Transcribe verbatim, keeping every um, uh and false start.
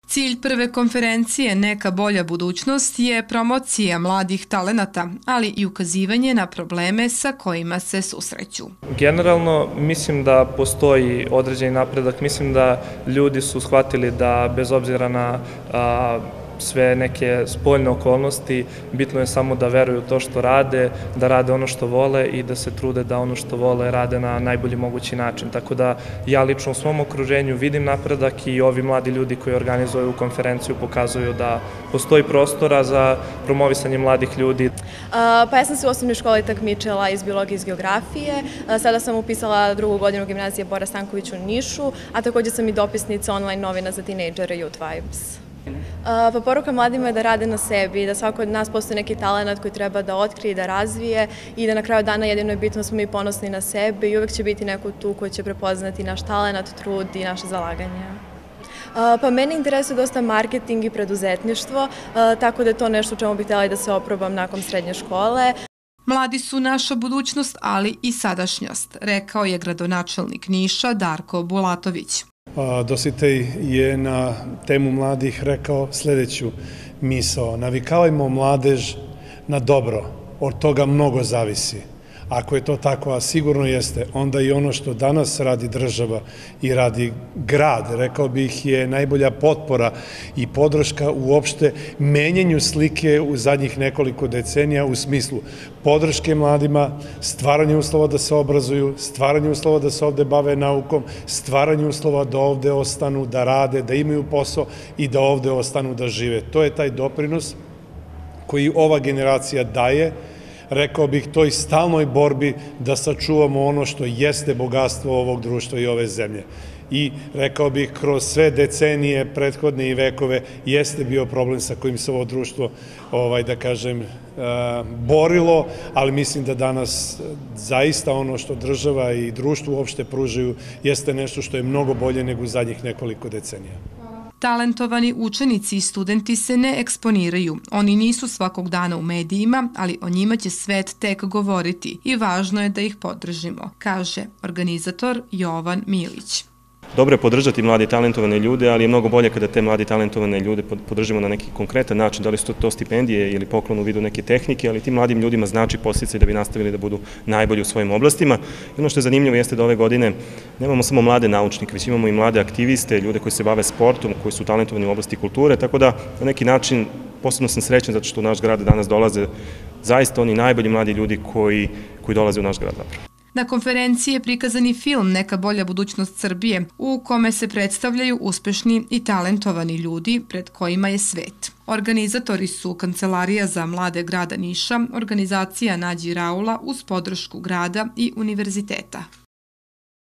Cilj prve konferencije Neka bolja budućnost je promocija mladih talenata, ali i ukazivanje na probleme sa kojima se susreću. Generalno mislim da postoji određeni napredak, mislim da ljudi su shvatili da bez obzira na a, sve neke spoljne okolnosti, bitno je samo da veruju u to što rade, da rade ono što vole i da se trude da ono što vole rade na najbolji mogući način. Tako da ja lično u svom okruženju vidim napredak i ovi mladi ljudi koji organizuju konferenciju pokazuju da postoji prostora za promovisanje mladih ljudi. Pa ja sam se u osnovnoj školi takmičila iz biologije i iz geografije. Sada sam upisala drugu godinu gimnazije Bora Stanković u Nišu, a također sam i dopisnica online novina za tinejdžere Youth Vibes. Pa poruka mladima je da rade na sebi, da svako od nas postoji neki talent koji treba da otkrije i da razvije i da na kraju dana jedino je bitno da smo mi ponosni na sebe i uvek će biti neko tu koji će prepoznati naš talent, trud i naše zalaganje. Pa mene interesuje dosta marketing i preduzetništvo, tako da je to nešto u čemu bih htjela i da se oprobam nakon srednje škole. Mladi su naša budućnost, ali i sadašnjost, rekao je gradonačelnik Niša Darko Bulatović. Dositej je na temu mladih rekao sljedeću misao. Navikavajmo mladež na dobro, od toga mnogo zavisi. Ako je to tako, a sigurno jeste, onda i ono što danas radi država i radi grad, rekao bih, je najbolja potpora i podrška uopšte menjanju slike u zadnjih nekoliko decenija u smislu podrške mladima, stvaranje uslova da se obrazuju, stvaranje uslova da se ovde bave naukom, stvaranje uslova da ovde ostanu, da rade, da imaju posao i da ovde ostanu da žive. To je taj doprinos koji ova generacija daje, rekao bih, toj stalnoj borbi da sačuvamo ono što jeste bogatstvo ovog društva i ove zemlje. I rekao bih, kroz sve decenije, prethodne i vekove, jeste bio problem sa kojim se ovo društvo, ovaj, da kažem, borilo, ali mislim da danas zaista ono što država i društvo uopšte pružaju jeste nešto što je mnogo bolje nego u zadnjih nekoliko decenija. Talentovani učenici i studenti se ne eksponiraju. Oni nisu svakog dana u medijima, ali o njima će svet tek govoriti i važno je da ih podržimo, kaže organizator Jovan Milić. Dobro je podržati mladi talentovane ljude, ali je mnogo bolje kada te mladi talentovane ljude podržimo na neki konkretan način, da li su to stipendije ili poklon u vidu neke tehnike, ali tim mladim ljudima znači podsticaj da bi nastavili da budu najbolji u svojim oblastima. I ono što je zanimljivo jeste da ove godine nemamo samo mlade naučnike, već imamo i mlade aktiviste, ljude koji se bave sportom, koji su talentovani u oblasti kulture, tako da na neki način posebno sam srećan zato što u naš grad danas dolaze zaista oni najbolji mladi ljudi koji, koji dolaze u naš grad zapravo. Na konferenciji je prikazan i film Neka bolja budućnost Srbije, u kome se predstavljaju uspešni i talentovani ljudi pred kojima je svet. Organizatori su Kancelarija za mlade grada Niša, organizacija Nađi Raula uz podršku grada i univerziteta.